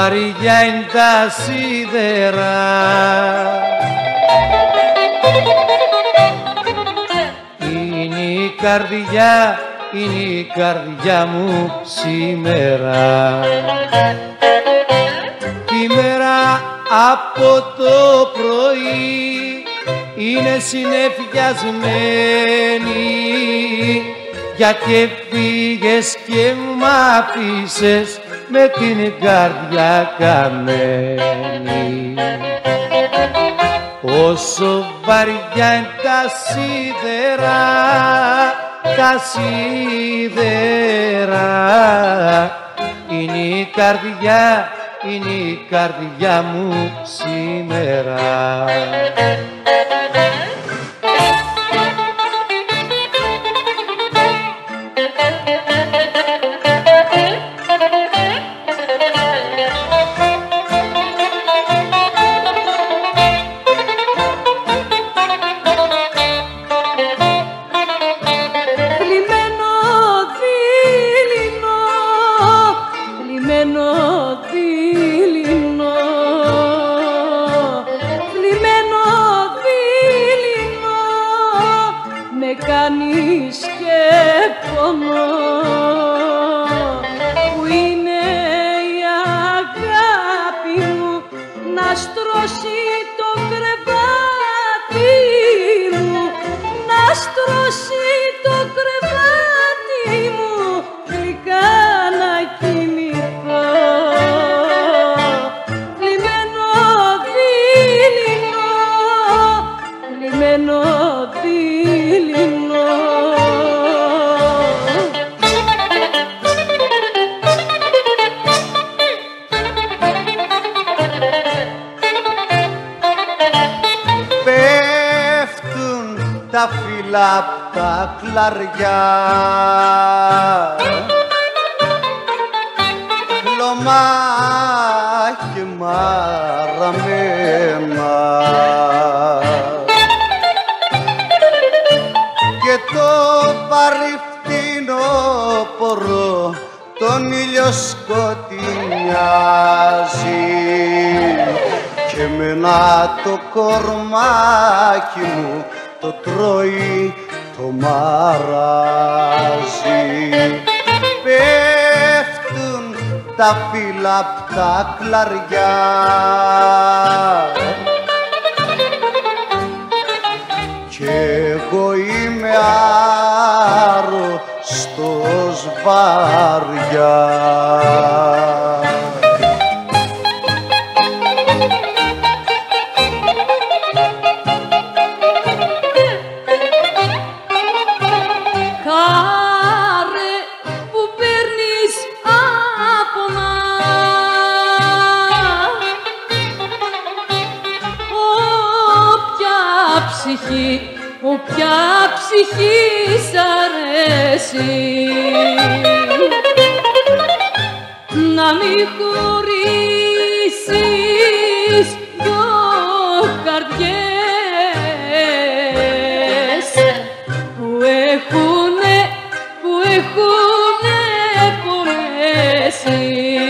βαριά είναι τα σίδερα. Είναι η καρδιά μου σήμερα. Τη μέρα από το πρωί είναι συνεφιασμένη, γιατί φύγες και μ' άφησες με την καρδιά καμένη. Όσο βαριά είναι τα σίδερα, τα σίδερα, είναι η καρδιά μου σήμερα. Κάνεις και πονώ, που είναι η αγάπη μου να στρώσει το κρεβάτι μου, να στρώσει το κρεβάτι μου, γλυκά να κοιμηθώ. Λυμμένο δειλινό, λυμμένο δειλινό. Τα φύλλα απ' τα κλαριά, χλωμάκι μαραμένα, και το βαρύ φθινόπωρο τον ήλιο σκοτεινιάζει, και εμένα το κορμάκι μου το τρώει το μαράζι. Πέφτουν τα φύλλα απ' τα κλαριά, κι εγώ είμαι άρρωστος βαριά. Όποια ψυχή σ' αρέσει να μη χωρίσεις δυο καρδιές που έχουνε πονέσει.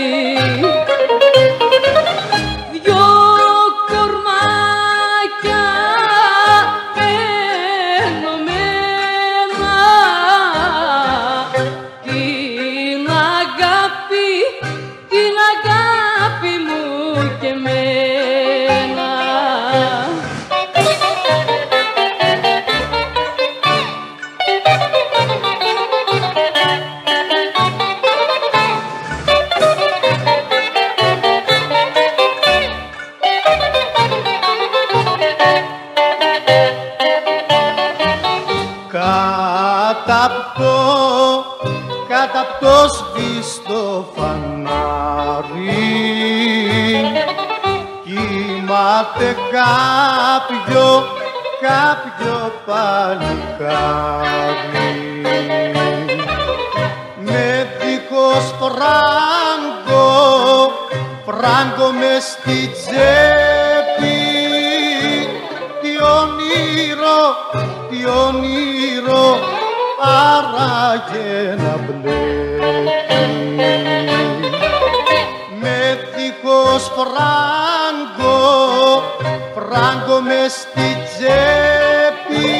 Κάτω απ' το σβήστο φανάρι κοιμάται κάποιο παλικάρι με δίχως φράγκο μες στη τσέπη. Τι όνειρο άραγε να μπλέκει με δίχως ενός φράγκο μες στη τσέπη.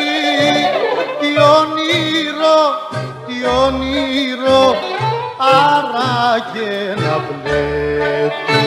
Τι όνειρο άραγε να βλέπει.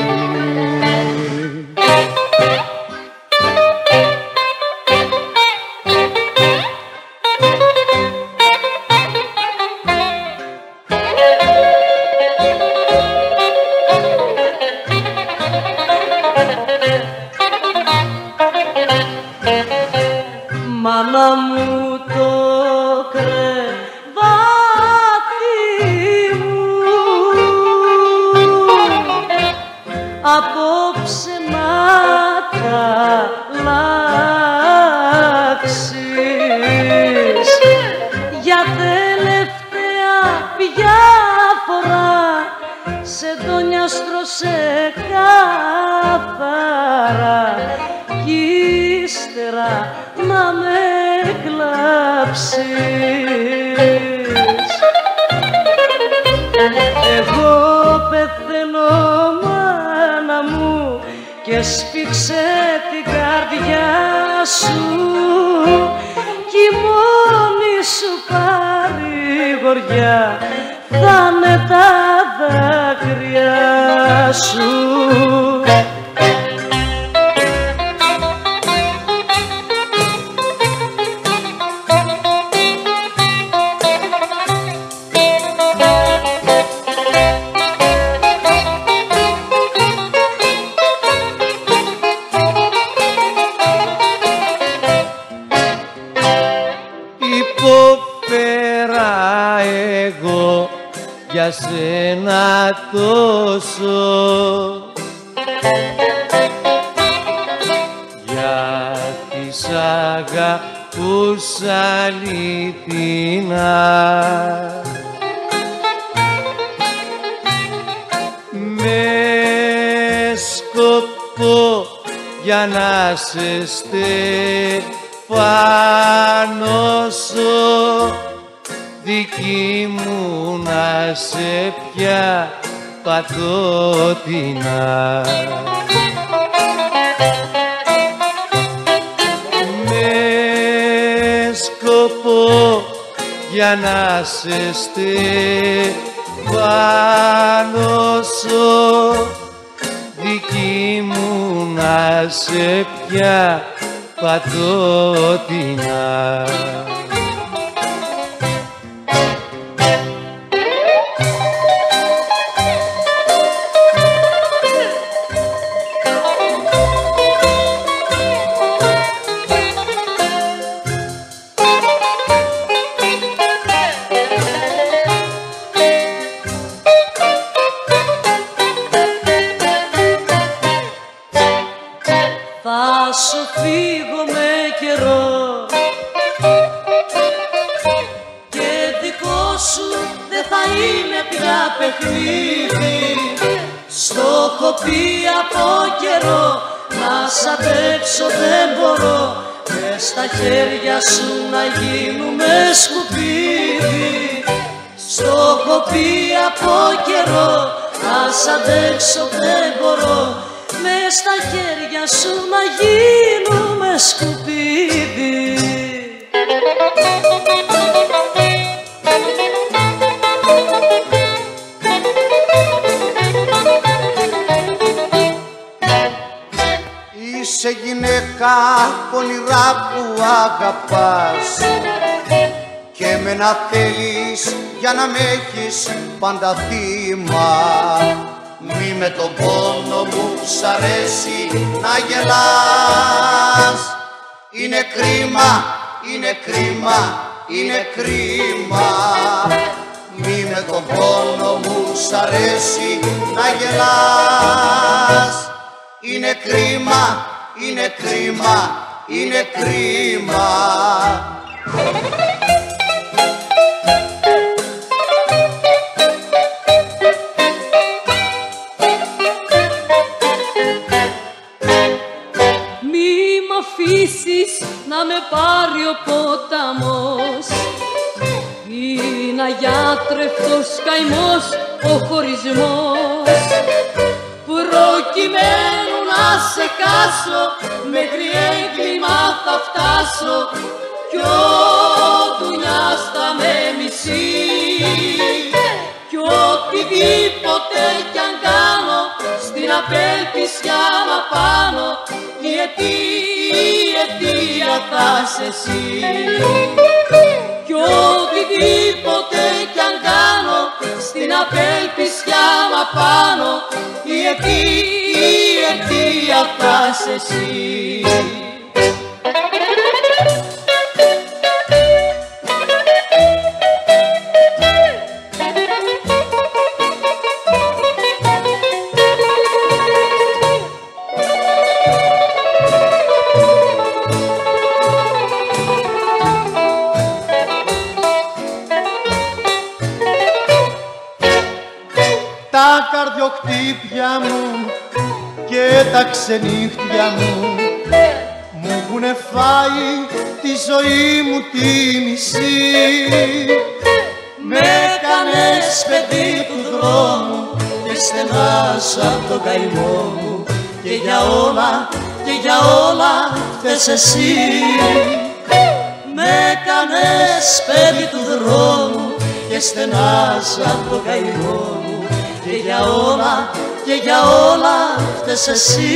Μάνα μου το κρεβάτι μου απόψε να αλλάξεις, για τελευταία πια φορά σε ντόνιαστρο σε καθαρά κι ύστερα να με κλάψεις. Εγώ πεθαίνω μάνα μου και σφίξε την καρδιά σου κι η μόνη σου παρηγοριά θα είναι τα δάκρυα σου. Υποφέρα εγώ για σένα τόσο, γιατί σ' αγαπούσα αληθινά. Με σκοπό για να σε στεφάνωσω, δική μου να σε πια πατώτινα. Με σκοπό για να σε στεφάνωσω, δική μου να σε πια πατώτινα. Θα σου φύγω με καιρό και δικό σου δεν θα είναι πια παιχνίδι. Στο έχω πει από καιρό, να σ' αντέξω δεν μπορώ, μες στα χέρια σου να γίνουμε σκουπίδι. Στο έχω πει από καιρό, να σ' αντέξω δεν μπορώ, μες στα χέρια σου να γίνουμε σκουπίδι. Είσαι γυναίκα πονηρά που αγαπάς και με να θέλεις για να με έχεις πάντα θύμα. Μη με τον πόνο μου σ' αρέσει να γελάς. Είναι κρίμα, είναι κρίμα, είναι κρίμα. Μη με τον πόνο μου σ' αρέσει να γελάς. Είναι κρίμα, είναι κρίμα, είναι κρίμα. Να με πάρει ο ποταμός, είναι αγιάτρευτος καημός ο χωρισμός. προκειμένου να σε χάσω, μέχρι έγκλημα θα φτάσω κι ο δουλειάς θα με μισεί. Κι οτιδήποτε κι αν κάνω, στην απέλπισιά να πάνω, η αιτία θα είσαι εσύ. Κι οτιδήποτε κι αν κάνω, στην απέλπισιά να πάνω, η αιτία θα είσαι εσύ. Τα καρδιοχτύπια μου και τα ξενύχτια μου μου έχουνε φάει τη ζωή μου τη μισή. Με έκανες παιδί του δρόμου και στενάσα απ' τον καημό μου, και για όλα φταίς εσύ. Με έκανες παιδί του δρόμου και στενάσα απ' τον καημό μου, και για όλα φταίς εσύ.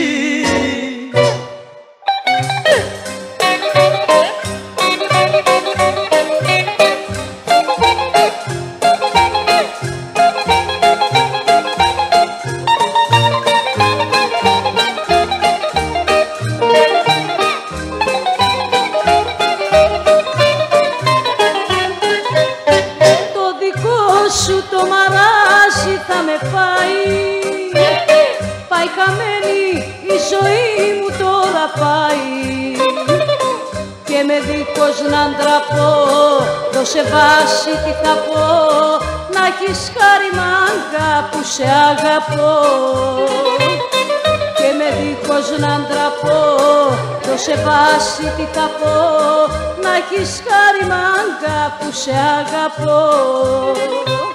Το δικό σου το μαράζι θα με πάει, πάει χαμένη η ζωή μου τώρα πάει. Και με δίχως να ντραπώ, δώσε βάση τι θα πω, να έχεις χάρη μάγκα που σε αγαπώ. Και με δίχως να ντραπώ, δώσε βάση τι θα πω, να έχεις χάρη μάγκα που σε αγαπώ.